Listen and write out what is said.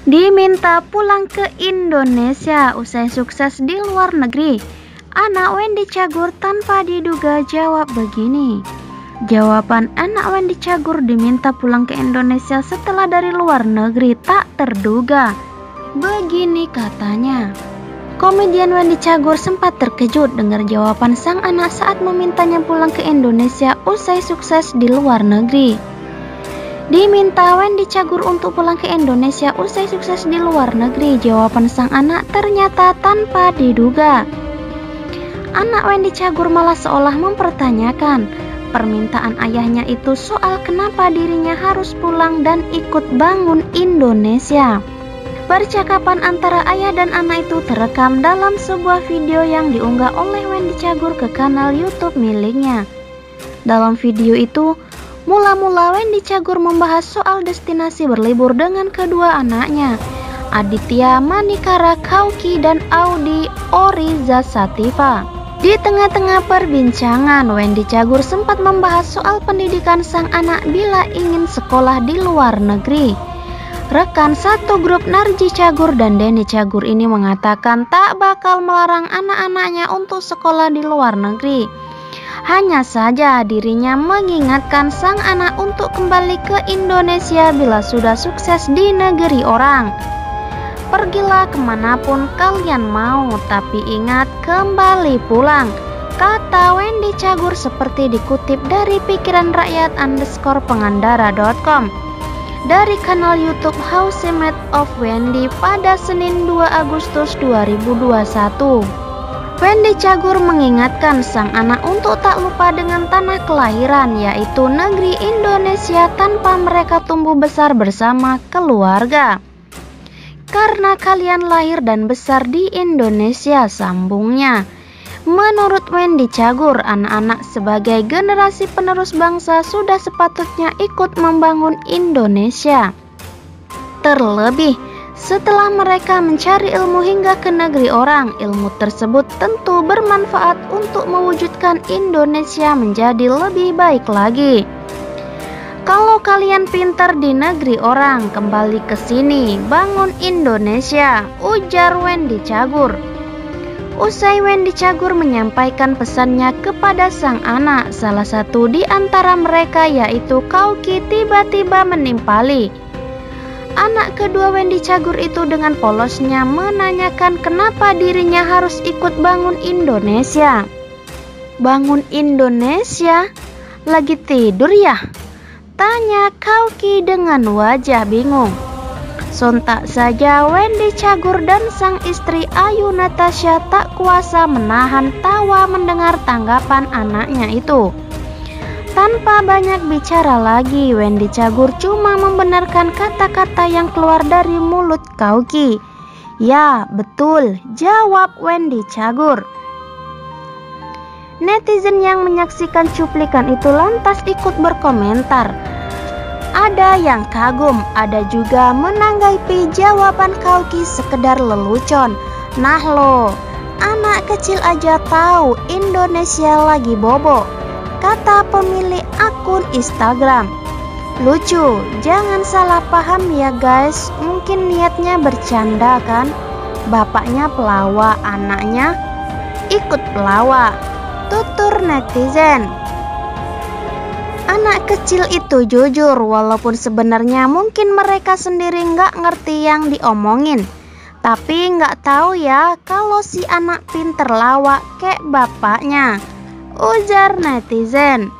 Diminta pulang ke Indonesia usai sukses di luar negeri. Anak Wendy Cagur tanpa diduga jawab begini. Jawaban anak Wendy Cagur diminta pulang ke Indonesia setelah dari luar negeri tak terduga. Begini katanya. Komedian Wendy Cagur sempat terkejut dengar jawaban sang anak saat memintanya pulang ke Indonesia usai sukses di luar negeri. Diminta Wendy Cagur untuk pulang ke Indonesia usai sukses di luar negeri. Jawaban sang anak ternyata tanpa diduga. Anak Wendy Cagur malah seolah mempertanyakan permintaan ayahnya itu soal kenapa dirinya harus pulang dan ikut bangun Indonesia. Percakapan antara ayah dan anak itu terekam dalam sebuah video yang diunggah oleh Wendy Cagur ke kanal YouTube miliknya. Dalam video itu, mula-mula Wendy Cagur membahas soal destinasi berlibur dengan kedua anaknya, Aditya Manikara Kauki dan Audi Oriza Sativa. Di tengah-tengah perbincangan, Wendy Cagur sempat membahas soal pendidikan sang anak bila ingin sekolah di luar negeri. Rekan satu grup Narji Cagur dan Denny Cagur ini mengatakan tak bakal melarang anak-anaknya untuk sekolah di luar negeri. Hanya saja dirinya mengingatkan sang anak untuk kembali ke Indonesia bila sudah sukses di negeri orang. Pergilah kemanapun kalian mau, tapi ingat kembali pulang, kata Wendy Cagur seperti dikutip dari pikiranrakyat_pengandara.com dari kanal YouTube Housemate of Wendy pada Senin 2 Agustus 2021. Wendy Cagur mengingatkan sang anak untuk tak lupa dengan tanah kelahiran, yaitu negeri Indonesia, tanpa mereka tumbuh besar bersama keluarga. Karena kalian lahir dan besar di Indonesia, sambungnya. Menurut Wendy Cagur, anak-anak sebagai generasi penerus bangsa sudah sepatutnya ikut membangun Indonesia. Terlebih, setelah mereka mencari ilmu hingga ke negeri orang, ilmu tersebut tentu bermanfaat untuk mewujudkan Indonesia menjadi lebih baik lagi. Kalau kalian pintar di negeri orang, kembali ke sini, bangun Indonesia, ujar Wendy Cagur. Usai Wendy Cagur menyampaikan pesannya kepada sang anak, salah satu di antara mereka yaitu Kauki tiba-tiba menimpali. Anak kedua Wendy Cagur itu dengan polosnya menanyakan kenapa dirinya harus ikut bangun Indonesia. Bangun Indonesia? Lagi tidur ya? Tanya Kauki dengan wajah bingung. Sontak saja Wendy Cagur dan sang istri Ayu Natasha tak kuasa menahan tawa mendengar tanggapan anaknya itu. Tanpa banyak bicara lagi, Wendy Cagur cuma membenarkan kata-kata yang keluar dari mulut Kauki. Ya, betul, jawab Wendy Cagur. Netizen yang menyaksikan cuplikan itu lantas ikut berkomentar. Ada yang kagum, ada juga menanggapi jawaban Kauki sekedar lelucon. Nah lo, anak kecil aja tahu Indonesia lagi bobo, kata pemilik akun Instagram. Lucu, jangan salah paham ya guys, mungkin niatnya bercanda kan. Bapaknya pelawak, anaknya ikut pelawak, tutur netizen. Anak kecil itu jujur, walaupun sebenarnya mungkin mereka sendiri nggak ngerti yang diomongin. Tapi nggak tahu ya kalau si anak pinter lawak kayak bapaknya, ujar netizen.